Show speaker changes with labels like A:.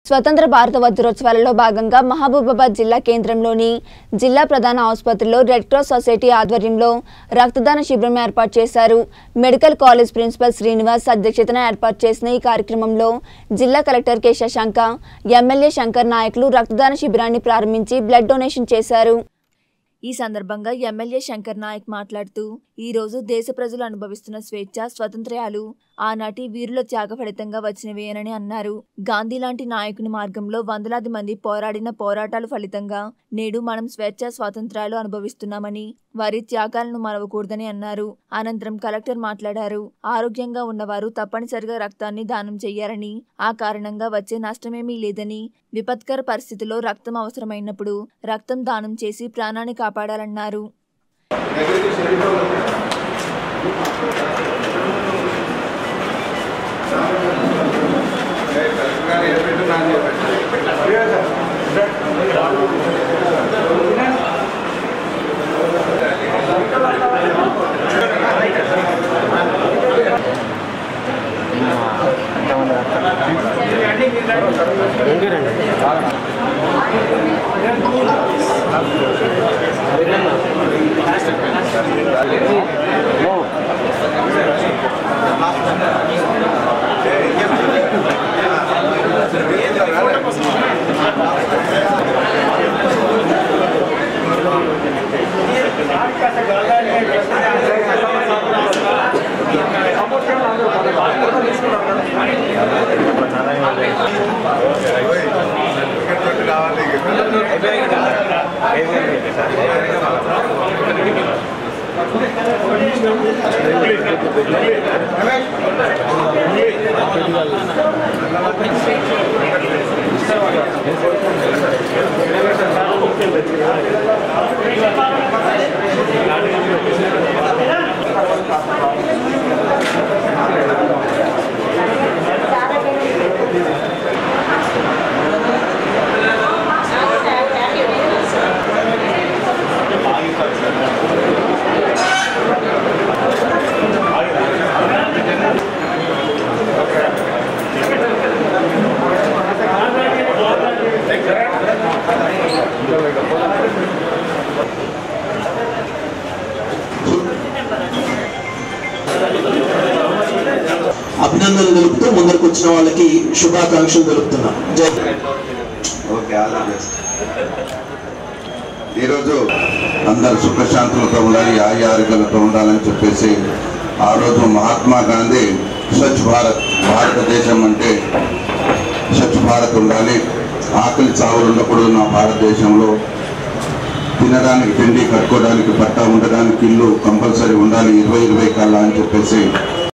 A: స్వతంత్ర భారత వజ్రోత్సవాలలో భాగంగా మహబూబాబాద్ జిల్లా కేంద్రంలోని జిల్లా ప్రధాన ఆసుపత్రిలో రెడ్ క్రాస్ సొసైటీ ఆధ్వర్యంలో రక్తదాన శిబిరం ఏర్పాటు చేశారు. మెడికల్ కాలేజ్ ప్రిన్సిపల్ శ్రీనివాస్ అధ్యక్షతన ఏర్పాటు చేసిన ఈ కార్యక్రమంలో జిల్లా collector K Shashanka, MLA Shankar నాయకులు రక్తదాన శిబిరాన్ని ప్రారంభించి బ్లడ్ డొనేషన్ చేశారు. ఈ సందర్భంగా ఎమ్మెల్యే శంకర్ నాయక్ మాట్లాడుతూ ఈ రోజు దేశ ప్రజలు అనుభవిస్తున్న స్వేచ్ఛ, స్వతంత్ర్యాలు ఆనాటి వీరుల త్యాగ ఫలితంగా వచ్చినవేనని అన్నారు. గాంధీ లాంటి నాయకుని మార్గంలో వందలాది మంది పోరాడిన పోరాటాల ఫలితంగా నేడు మనం స్వేచ్ఛ, స్వాతంత్ర్యాలు అనుభవిస్తున్నామని, వారి త్యాగాలను మరవకూడదని అన్నారు. అనంతరం కలెక్టర్ మాట్లాడారు. ఆరోగ్యంగా ఉన్నవారు తప్పనిసరిగా రక్తాన్ని దానం చేయాలని, ఆ కారణంగా వచ్చే నష్టమేమీ లేదని, విపత్కర పరిస్థితుల్లో రక్తం అవసరమైనప్పుడు రక్తం దానం చేసి ప్రాణాన్ని కాపాడాలన్నారు.
B: అభినందనలు తెలుపుతూ ముందరకు వచ్చిన వాళ్ళకి శుభాకాంక్షలు తెలుపుతున్నాం.
C: ఈరోజు అందరు సుఖశాంతులతో ఉండాలి, ఆరోగ్యాలతో ఉండాలని చెప్పేసి ఆ రోజు మహాత్మా గాంధీ స్వచ్ఛ భారత్, భారతదేశం అంటే స్వచ్ఛ భారత్ ఉండాలి, ఆకలి చావులు ఉండకూడదు నా భారతదేశంలో, తినడానికి తిండి, కట్టుకోవడానికి బట్ట, ఉండడానికి ఇల్లు కంపల్సరీ ఉండాలి 2020 కల్లా అని చెప్పేసి